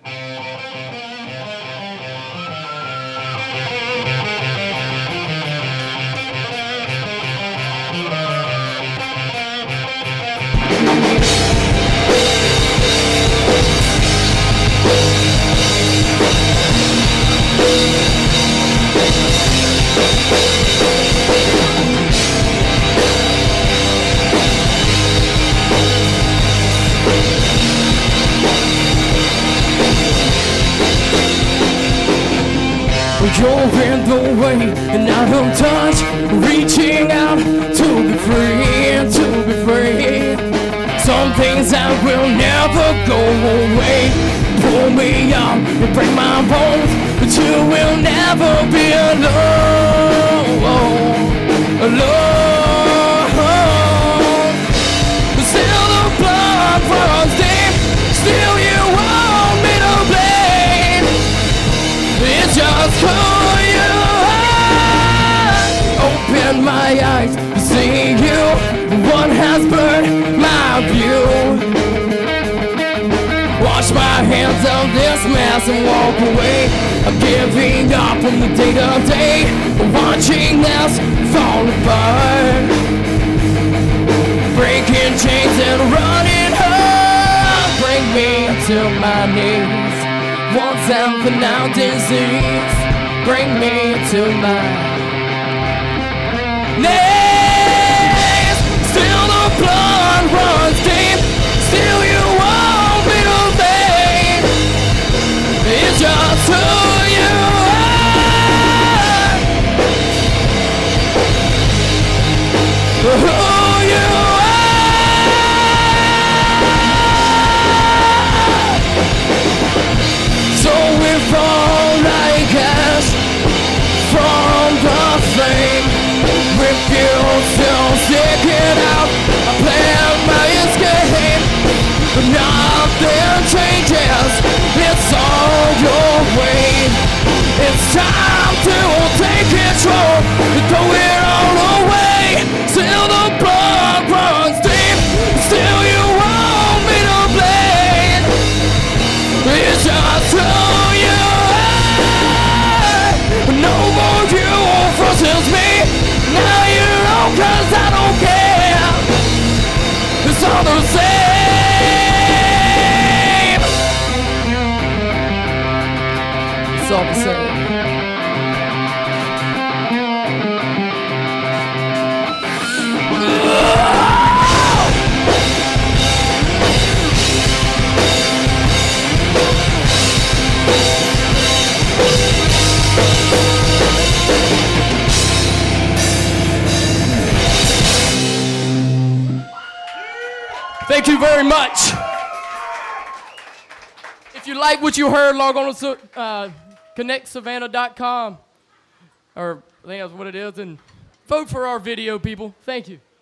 You're in the way and out of touch, reaching out to be free, to be free. Some things that will never go away pull me up and break my bones, but you will never be alone, alone. Still the blood runs deep, still you want me to blame. It's just who you are. Open my eyes to see you. What has burned my view? Wash my hands of this mess and walk away. I'm giving up on the day to day, watching us fall apart, breaking chains and running hard. Bring me to my knees. Once and for now disease, bring me to my knees. Still the blood runs deep, still you want me to fade. It's just who you are, who you are. So we fall like ash from the flame. Refuse to stick it out. I plan my escape, but nothing changes. It's all your way. It's time to take control and throw it all away. Still the blood runs deep, still you want me to blame. It's just who you are. No more you versus me. Now you know, 'cause I don't care. It's all the same. It's all the same. Thank you very much. If you like what you heard, log on to connectsavannah.com, or I think that's what it is, and vote for our video, people. Thank you.